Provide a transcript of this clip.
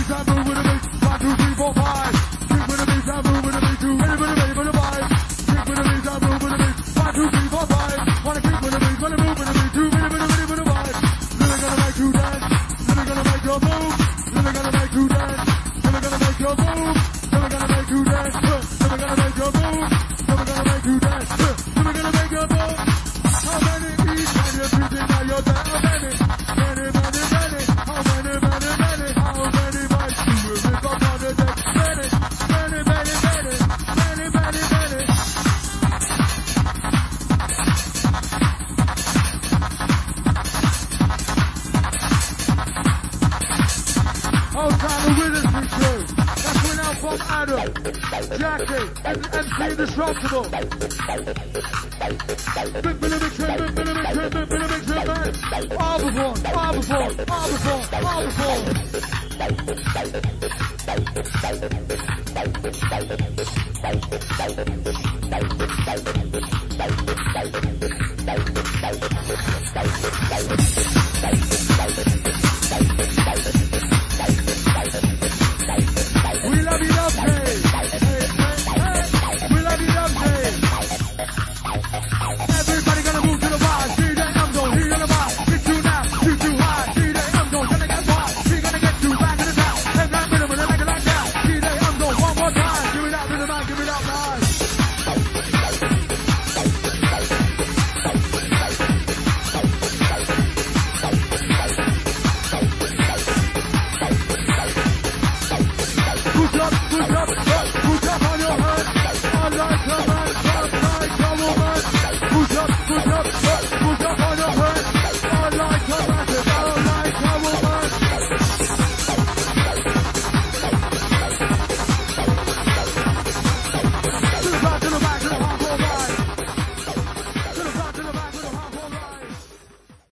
time, move with the beat. 1, 2, 3, 4, 5. Kick with the beat, time, move with the beat. 2, anybody ready for the vibe? Kick with the beat, time, move with the beat. 1, 2, 3, 4, 5. Wanna kick with the beat, wanna move with the beat. 2, anybody ready for the vibe? Really gonna make you dance. Really gonna make your move. Really gonna make you dance. Really gonna make your move. Really gonna make you dance. Really gonna make your move. Really gonna make you dance. Really gonna make your move. How many eat and you're treating now you're down? How many? Many, many, many. How many, many, many? How many bites do you rip up on the deck? Many, many, many, many. Many, many, many. Whole time the Winners we crew. That's went out from Adam, Jackie, and MC Indestructible. Big Billy Trim, Big Billy Trim, Big Billy Trim, man. Arbivore, Arbivore, Arbivore, Arbivore.